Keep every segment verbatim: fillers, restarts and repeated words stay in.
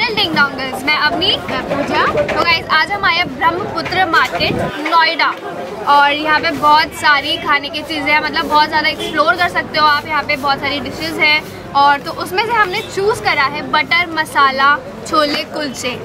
Channel डिंग dong girls. मैं अवनी, मैं पूजा। तो गाइस आज हम आए ब्रह्मपुत्र मार्केट नोएडा और यहाँ पे बहुत सारी खाने की चीज़ें हैं, मतलब बहुत ज़्यादा एक्सप्लोर कर सकते हो आप। यहाँ पे बहुत सारी डिशेस हैं और तो उसमें से हमने चूज़ करा है बटर मसाला छोले कुलचे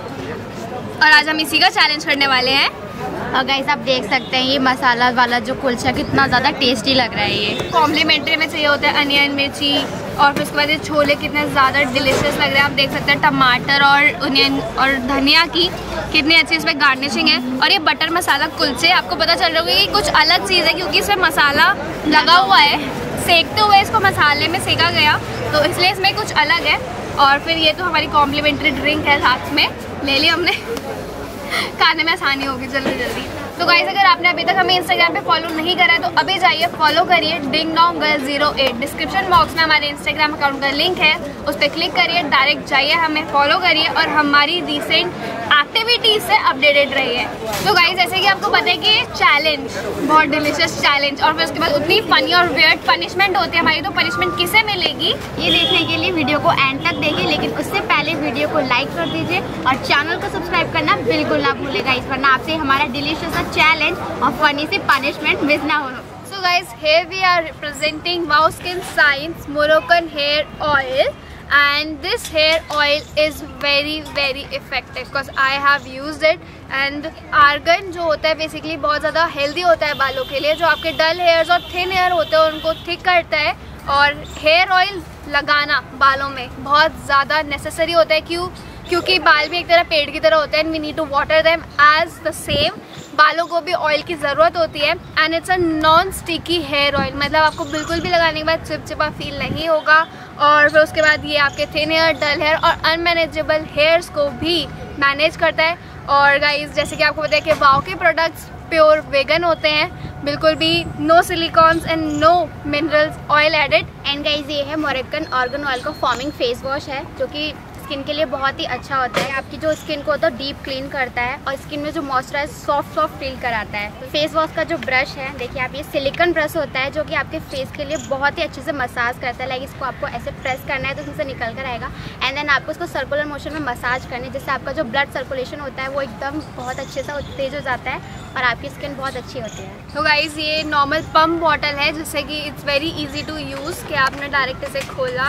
और आज हम इसी का चैलेंज करने वाले हैं। और गाइस आप देख सकते हैं ये मसाला वाला जो कुलचा कितना ज़्यादा टेस्टी लग रहा है। ये कॉम्प्लीमेंट्री में चाहिए होता है अनियन मिर्ची और फिर उसके बाद ये छोले कितने ज़्यादा डिलीशियस लग रहे हैं। आप देख सकते हैं टमाटर और अनियन और धनिया की कितनी अच्छी इसमें गार्निशिंग है। और ये बटर मसाला कुलचे आपको पता चल रहा होगा कि कुछ अलग चीज़ है क्योंकि इसमें मसाला लगा हुआ है, सेकते हुए इसको मसाले में सेका गया तो इसलिए इसमें कुछ अलग है। और फिर ये तो हमारी कॉम्प्लीमेंट्री ड्रिंक है, साथ में ले ली हमने, खाने में आसानी होगी जल्दी जल्दी। तो गाइस अगर आपने अभी तक हमें इंस्टाग्राम पे फॉलो नहीं करा है तो अभी जाइए फॉलो करिए ding dong girls zero eight. Description box में हमारे इंस्टाग्राम अकाउंट का लिंक है, उस पर क्लिक करिए, डायरेक्ट जाइए, हमें फॉलो करिए और हमारी रिसेंट एक्टिविटीज से अपडेटेड रहिए। तो गाइस जैसे कि आपको पता है कि ये चैलेंज बहुत डिलीशियस चैलेंज और फिर उसके बाद उतनी फनी और वियर्ड पनिशमेंट होती है हमारी, तो पनिशमेंट किसे मिलेगी ये देखने के लिए वीडियो को एंड तक देखिए, लेकिन उससे पहले वीडियो को लाइक कर दीजिए और चैनल को सब्सक्राइब करना बिल्कुल ना भूलेगा, इस वरना आपसे हमारा डिलीशियस चैलेंज और फनी सी पनिशमेंट मिस ना हो। So guys, here we are representing Wow Skin Science Moroccan hair oil and this hair oil is very very effective because I have used it and argan जो होता है basically बहुत ज़्यादा healthy होता है बालों के लिए, जो आपके डल हेयर्स और थिन हेयर होते हैं उनको थिक करता है। और हेयर ऑयल लगाना बालों में बहुत ज़्यादा नेसेसरी होता है, क्यों क्योंकि बाल भी एक तरह पेड़ की तरह होते हैं, we need to water them as the same. बालों को भी ऑयल की ज़रूरत होती है and it's a non sticky hair oil, मतलब आपको बिल्कुल भी लगाने के बाद चिपचिपा फील नहीं होगा। और फिर उसके बाद ये आपके थिन हेयर, डल हेयर और अनमैनेजेबल हेयर्स को भी मैनेज करता है। और गाइस जैसे कि आपको पता है कि वाव के प्रोडक्ट्स प्योर वेगन होते हैं, बिल्कुल भी no silicones and no minerals oil added. And guys ये है मोरक्कन आर्गन ऑयल का फॉर्मिंग फेस वॉश है जो कि स्किन के लिए बहुत ही अच्छा होता है। आपकी जो स्किन को तो डीप क्लीन करता है और स्किन में जो मॉइस्चराइज सॉफ्ट सॉफ्ट फील कराता है। तो फेस वॉश का जो ब्रश है देखिए आप, ये सिलिकॉन ब्रश होता है जो कि आपके फेस के लिए बहुत ही अच्छे से मसाज करता है। लाइक इसको आपको ऐसे प्रेस करना है तो इसमें से निकल कर आएगा एंड देन आपको इसको सर्कुलर मोशन में मसाज करना है, जिससे आपका जो ब्लड सर्कुलेशन होता है वो एकदम बहुत अच्छे से तेज हो जाता है और आपकी स्किन बहुत अच्छी होती है। तो गाइज ये नॉर्मल पम्प बॉटल है जिससे कि it's very easy to use कि आपने डायरेक्ट इसे खोला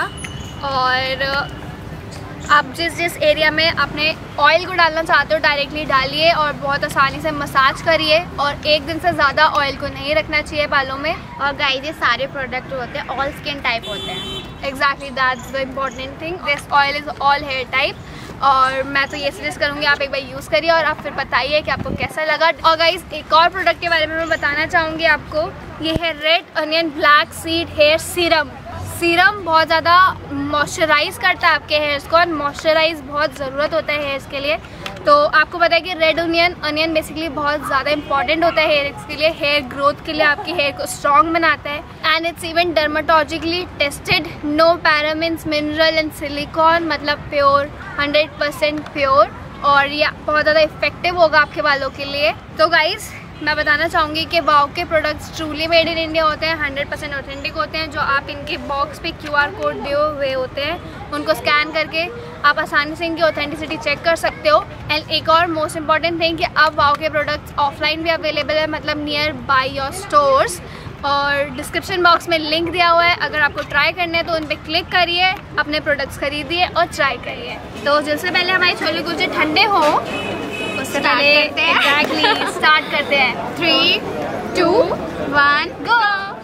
और आप जिस जिस एरिया में अपने ऑयल को डालना चाहते हो डायरेक्टली डालिए और बहुत आसानी से मसाज करिए। और एक दिन से ज़्यादा ऑयल को नहीं रखना चाहिए बालों में। और गाइस ये सारे प्रोडक्ट जो होते हैं ऑल स्किन टाइप होते हैं। Exactly that's the important thing, this oil is all hair type. और मैं तो ये सजेस्ट करूँगी आप एक बार यूज़ करिए और आप फिर बताइए कि आपको कैसा लगा। और गाइस एक और प्रोडक्ट के बारे में मैं बताना चाहूँगी आपको, ये है red onion black seed hair serum. Serum बहुत ज़्यादा मॉइस्चराइज करता है आपके हेयर्स को और मॉइस्चराइज बहुत ज़रूरत होता है हेयर्स के लिए। तो आपको पता है कि रेड अनियन अनियन बेसिकली बहुत ज़्यादा इंपॉर्टेंट होता है हेयर्स के लिए, हेयर ग्रोथ के लिए, आपकी हेयर को स्ट्रॉन्ग बनाता है and it's even dermatologically tested, no parabens, mineral and silicone, मतलब प्योर, हंड्रेड परसेंट प्योर और ये बहुत ज़्यादा इफेक्टिव होगा आपके बालों के लिए। तो गाइज़ मैं बताना चाहूँगी कि वाव के products truly made in India होते हैं, हंड्रेड परसेंट ऑथेंटिक होते हैं। जो आप इनके बॉक्स पे क्यूआर कोड दिए हुए होते हैं उनको स्कैन करके आप आसानी से इनकी ऑथेंटिसिटी चेक कर सकते हो। एंड एक और मोस्ट इंपॉर्टेंट थिंग कि अब वाव के प्रोडक्ट्स ऑफलाइन भी अवेलेबल है, मतलब नियर बाय योर स्टोर्स, और डिस्क्रिप्शन बॉक्स में लिंक दिया हुआ है। अगर आपको ट्राई करना है तो उन पर क्लिक करिए, अपने प्रोडक्ट्स खरीदिए और ट्राई करिए। तो जिससे पहले हमारे छोले कुलचे ठंडे हों उससे पहले एग्जैक्टली स्टार्ट करते हैं। Three two one go.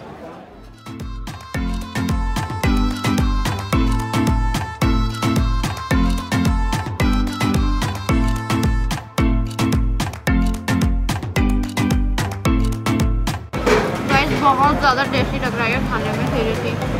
बहुत ज़्यादा टेस्टी लग रहा है खाने में सीरियसली।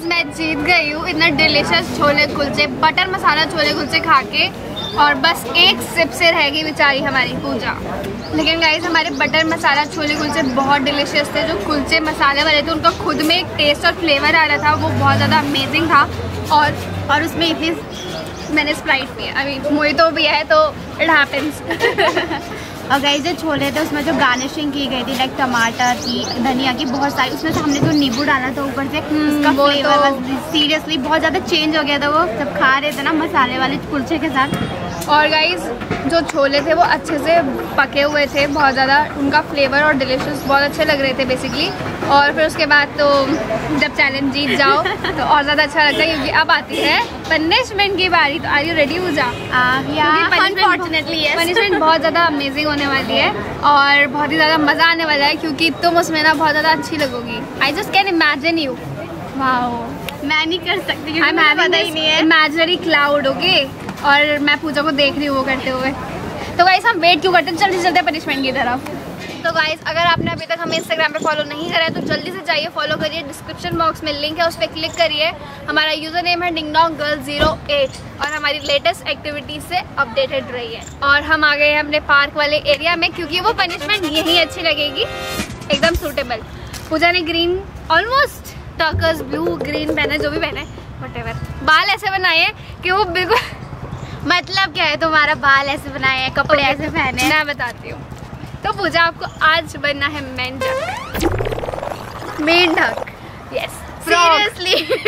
गाइज मैं जीत गई हूँ इतना डिलीशियस छोले कुलचे, बटर मसाला छोले कुलचे खा के, और बस एक सिप से रह गई बेचारी हमारी पूजा। लेकिन गाइज हमारे बटर मसाला छोले कुलचे बहुत डिलीशियस थे। जो कुलचे मसाले वाले थे उनका खुद में एक टेस्ट और फ्लेवर आ रहा था, वो बहुत ज़्यादा अमेजिंग था। और और उसमें इतनी मैंने स्प्राइट पी है, अभी मोहितो भी है तो इट हैपेंस। और गाइस जो छोले थे उसमें जो गार्निशिंग की गई थी लाइक टमाटर की, धनिया की, बहुत सारी, उसमें से हमने जो नींबू डाला था ऊपर से, उसका फ्लेवर तो सीरियसली बहुत ज़्यादा चेंज हो गया था वो जब खा रहे थे ना मसाले वाले कुलचे के साथ। और गाइस जो छोले थे वो अच्छे से पके हुए थे, बहुत ज़्यादा उनका फ्लेवर और डिलीशियस बहुत अच्छे लग रहे थे बेसिकली। और फिर उसके बाद तो जब चैलेंज जीत जाओ तो और ज़्यादा अच्छा लगता है, क्योंकि अब आती है पनिशमेंट की बारी। तो आर यू रेडी हो जा? अनफॉर्चुनेटली पनिशमेंट बहुत ज़्यादा अमेजिंग होने वाली है और बहुत ही ज़्यादा मज़ा आने वाला है, क्योंकि तुम उसमें ना बहुत ज़्यादा अच्छी लगोगी। I just can imagine you. Wow, मैं नहीं कर सकती क्योंकि मुझे पता ही नहीं है। Imaginary cloud, okay. और मैं पूजा को देख रही हूँ वो करते हुए। तो गाइस हम वेट क्यों करते हैं, जल्दी चलते हैं पनिशमेंट की तरफ। तो गाइस अगर आपने अभी तक हमें इंस्टाग्राम पे फॉलो नहीं करा है तो जल्दी से जाइए, फॉलो करिए। डिस्क्रिप्शन बॉक्स में लिंक है, उस पर क्लिक करिए। हमारा यूजर नेम है डिंगडोंग गर्ल ज़ीरो एट और हमारी लेटेस्ट एक्टिविटीज से अपडेटेड रहिए। और हम आ गए हैं अपने पार्क वाले एरिया में, क्योंकि वो पनिशमेंट यही अच्छी लगेगी, एकदम सूटेबल। पूजा ने green, almost turquoise blue green पहना, जो भी पहना है व्हाटएवर। बाल ऐसे बनाए हैं कि वो बिल्कुल, मतलब क्या है तुम्हारा बाल ऐसे बनाए हैं, कपड़े ऐसे पहने हैं। मैं बताती हूँ। तो पूजा आपको आज बनना है मेंढक। मेंढक, यस, सीरियसली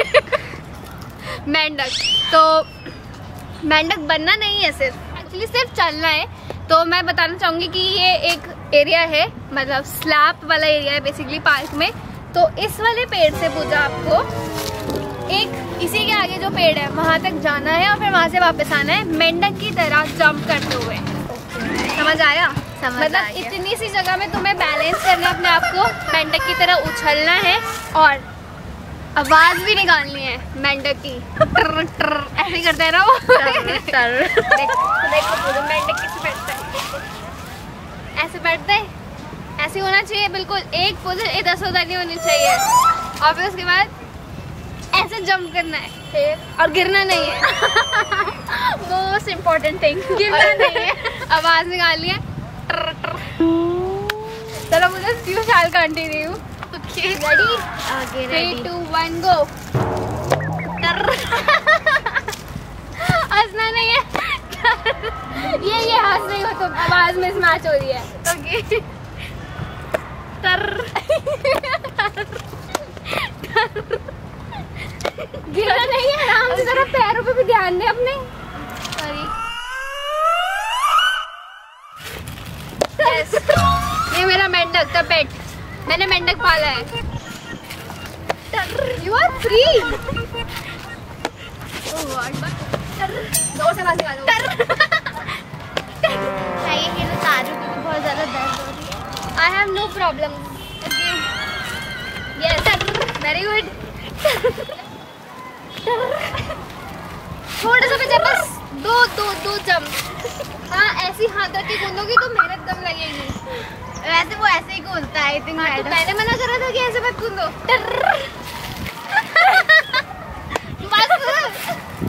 मेंढक। तो मेंढक बनना नहीं है सिर्फ, एक्चुअली सिर्फ चलना है। तो मैं बताना चाहूँगी कि ये एक एरिया है, मतलब स्लैब वाला एरिया है बेसिकली पार्क में। तो इस वाले पेड़ से पूजा आपको एक, इसी के आगे जो पेड़ है वहाँ तक जाना है और फिर वहाँ से वापस आना है मेंढक की तरह जंप करते हुए। समझ आया? समझ मतलब आ गया। इतनी सी जगह में तुम्हें बैलेंस करना है अपने आप को, मेंढक की तरह उछलना है और आवाज भी निकालनी है मेंढक की, टर टर ऐसे करता है ना वो। टर टर। देखो देखो मेंढक कैसे बैठता है, ऐसे बैठता है, ऐसे होना चाहिए बिल्कुल। एक पोजीशन इधर से उधर नहीं होनी चाहिए। और फिर उसके बाद ऐसे जंप करना है फिर, और गिरना नहीं है। मोस्ट इम्पोर्टेंट थिंग, गिरना नहीं है। आवाज निकालनी है, टर टर। चलो मुझे फ्यू साल कंटिन्यू। Okay ready? आगे three ready. Two one go. हंसना नहीं है। ये ये हंस रही हो तुम, आवाज में मैच हो रही है। ओके टर। गिरना नहीं है, आराम से जरा पैरों पे भी ध्यान दे अपने। सॉरी। yes. ये मेरा मेंढक का पेट, मैंने मेंढक पाला है। You are free. दो से मार निकालो। चाहिए कि मैं तारू क्योंकि बहुत ज़्यादा दर्द हो रही है। I have no problem. Yes, very good. थोड़ा सा बचा, बस दो दो दो जंप। हाँ ऐसी हाथ रख के कूदोगी तो मेहनत कम लगेगी। वैसे वो ऐसे ही कूदता है। हाँ, तो मैंने मना करा था कि ऐसे मत कूदो। बस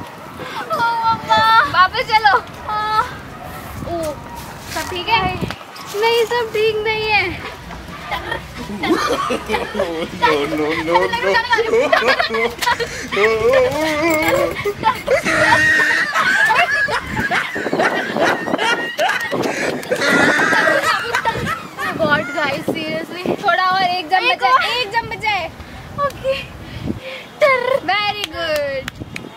वापस चलो। ओ सब ठीक है? नहीं सब ठीक नहीं है। no, no, no, god guys seriously, थोड़ा और, एक जंप बचा है, एक जंप बचा है। Okay very good.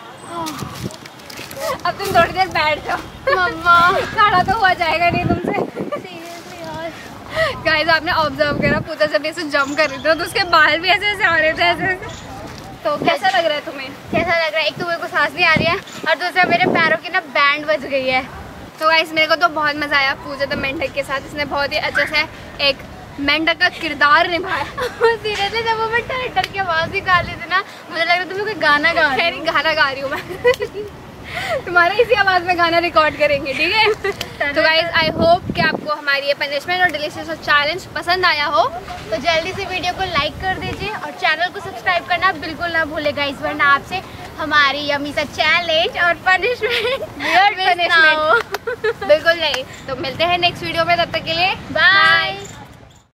अब तुम थोड़ी देर बैठ जाओ। मम्मा खड़ा तो हुआ जाएगा नहीं तुमसे। सीरियसली यार गाइस आपने ऑब्जर्व करा, पूजा जब ऐसे जंप कर रही थी तो उसके बाल भी ऐसे ऐसे आ रहे थे ऐसे ऐसे। तो कैसा लग रहा है तुम्हें? कैसा लग रहा है? एक तो मेरे को सांस नहीं आ रही है और दूसरा मेरे पैरों की ना बैंड बज गई है। तो गाइस मेरे को तो बहुत मजा आया पूजा द मेंढक के साथ। इसने बहुत ही अच्छे से एक मेंढक का किरदार निभाया। सीरियसली जब वो मैं टर टर की आवाज निकाल रही थी ना, मुझे लग रहा था तुम्हें कोई गाना गा रही हूँ। गाना गा रही हूँ मैं। तुम्हारा इसी आवाज़ में गाना रिकॉर्ड करेंगे, ठीक है। तो गाइज आई होप कि आपको हमारी ये पनिशमेंट और डिलीशियस चैलेंज पसंद आया हो। तो जल्दी से वीडियो को लाइक कर दीजिए और चैनल को सब्सक्राइब करना बिल्कुल ना भूलेगा, इस वरना आपसे हमारी यम्मी सा चैलेंज और पनिशमेंट पनिशमेंट बिल्कुल नहीं। तो मिलते हैं नेक्स्ट वीडियो में, तब तक के लिए बाय।